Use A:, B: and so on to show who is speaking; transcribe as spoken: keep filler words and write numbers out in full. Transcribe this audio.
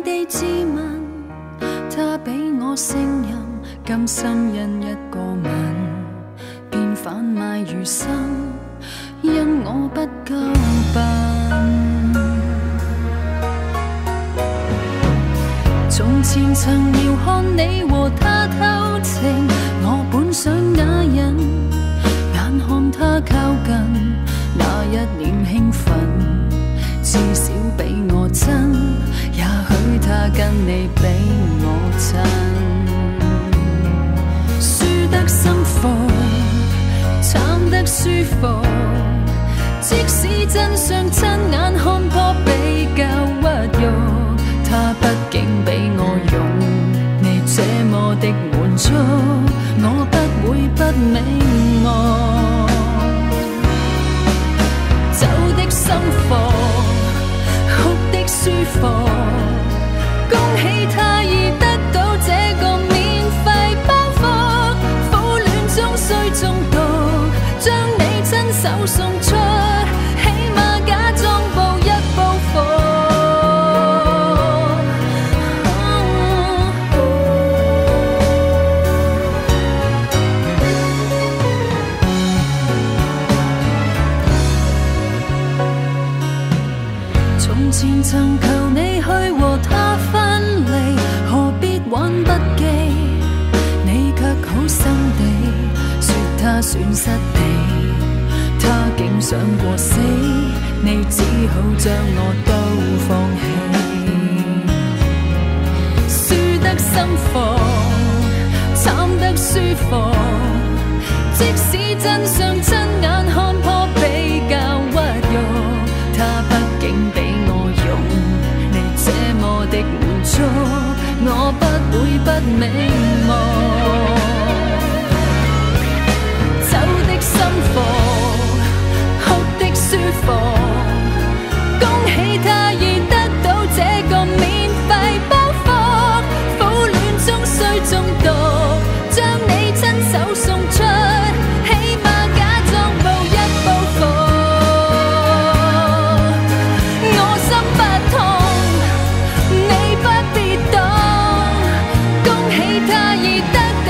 A: 地自問，他比我勝任，甘心因一個吻，便販賣餘生，因我不夠笨。從前曾遙看你和他偷情，我本想啞忍，眼看他靠近，那一臉興奮，至少比我真，也許他跟你比我真。輸得心服，慘得舒服，即使真相親眼看破比較屈辱，他畢竟比我勇，你這麼的滿足，我不會不明我。走的心服，哭的舒服，恭喜他已得到這個免費包袱，苦戀中需中毒，將你親手送出，起碼假裝報一報復。從前曾求你去和他分離，何必玩不記？你卻好心地說他損失你，他竟想過死，你只好將我都放棄。輸得心服，慘得舒服，即使真相親眼看破比較屈辱，他畢竟比我勇，你這麼的滿足，我不會不明目。走的心服，哭的舒服，恭喜他已得到這個免費包袱，苦戀中需中毒，將你親手送出，起碼假裝報一報復。我心不痛，你不必懂，恭喜他已得